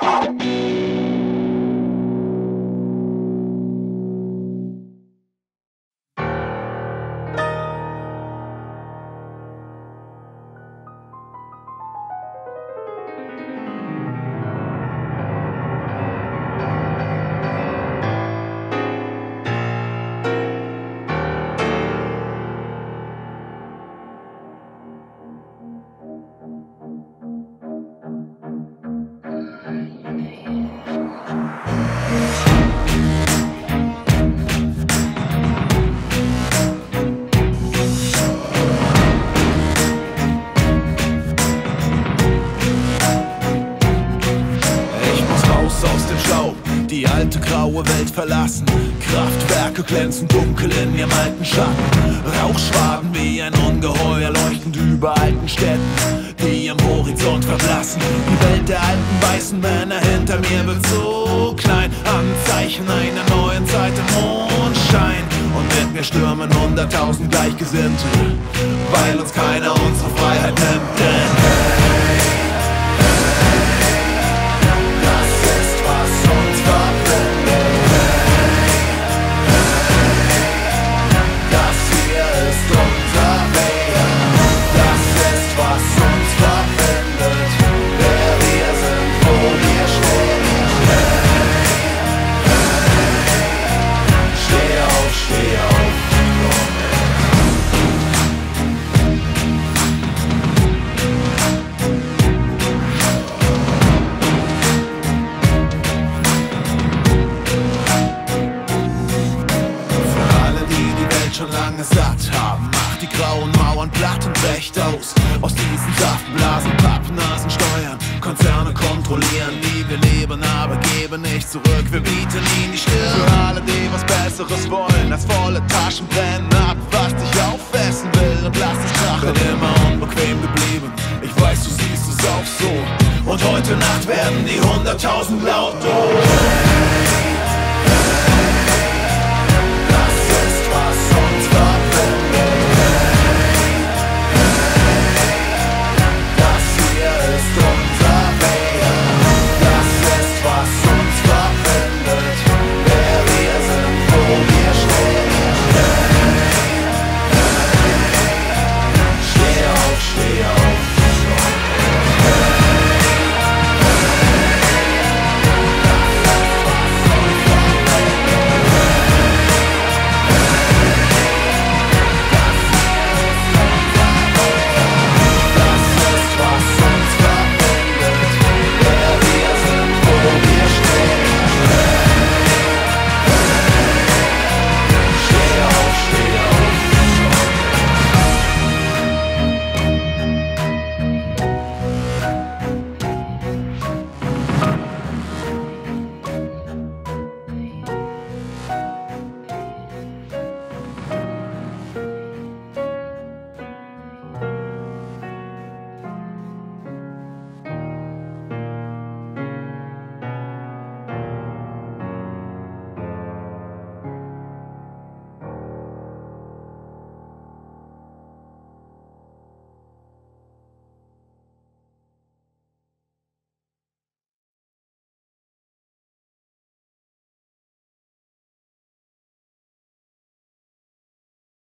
Die alte graue Welt verlassen, Kraftwerke glänzen dunkel in ihrem alten Schatten. Rauchschwaden wie ein Ungeheuer leuchtend über alten Städten, die am Horizont verblassen. Die Welt der alten weißen Männer hinter mir wird so klein, Anzeichen einer neuen Zeit im Mondschein. Und mit mir stürmen 100.000 Gleichgesinnte, weil uns keiner unsere Freiheit nimmt. Denn hey, schon lange satt haben, macht die grauen Mauern platt und brecht aus. Aus diesen Saftblasen, Pappnasen steuern, Konzerne kontrollieren, wie wir leben, aber geben nicht zurück, wir bieten ihnen die Stirn. Für alle, die was Besseres wollen, das volle Taschen brennen ab, was dich auffressen will und lass es krachen. Bin immer unbequem geblieben, ich weiß, du siehst es auch so. Und heute Nacht werden die 100.000 laut. Oh. Hey, hey.